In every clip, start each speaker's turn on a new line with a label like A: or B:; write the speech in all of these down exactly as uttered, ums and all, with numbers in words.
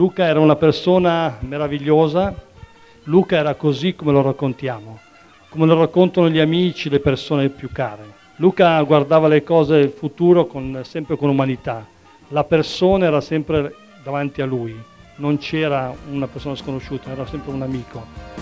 A: Luca era una persona meravigliosa, Luca era così come lo raccontiamo, come lo raccontano gli amici, le persone più care. Luca guardava le cose del futuro con, sempre con umanità, la persona era sempre davanti a lui, non c'era una persona sconosciuta, era sempre un amico.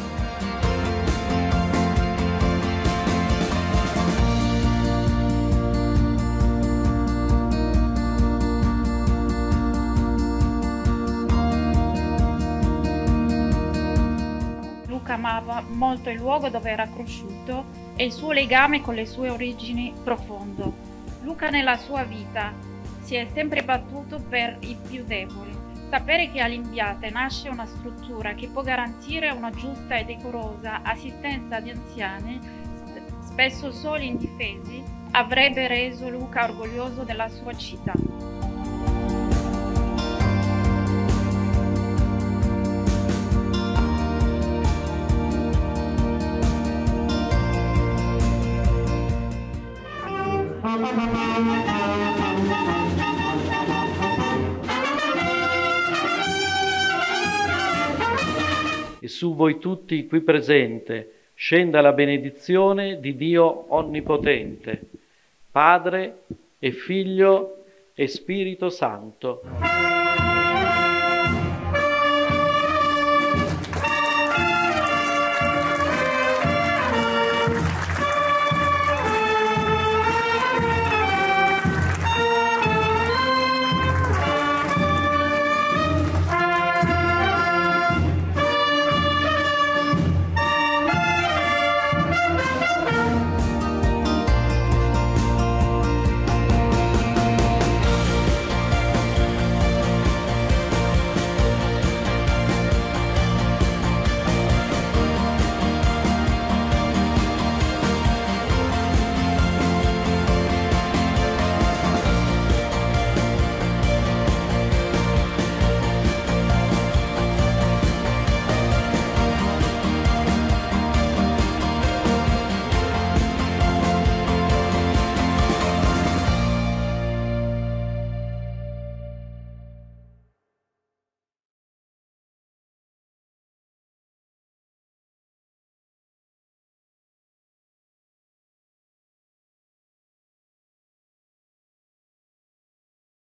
B: Luca amava molto il luogo dove era cresciuto e il suo legame con le sue origini profondo. Luca nella sua vita si è sempre battuto per i più deboli. Sapere che a Limbiate nasce una struttura che può garantire una giusta e decorosa assistenza agli anziani, spesso soli e indifesi, avrebbe reso Luca orgoglioso della sua città.
C: E su voi tutti qui presente scenda la benedizione di Dio Onnipotente, Padre e Figlio e Spirito Santo.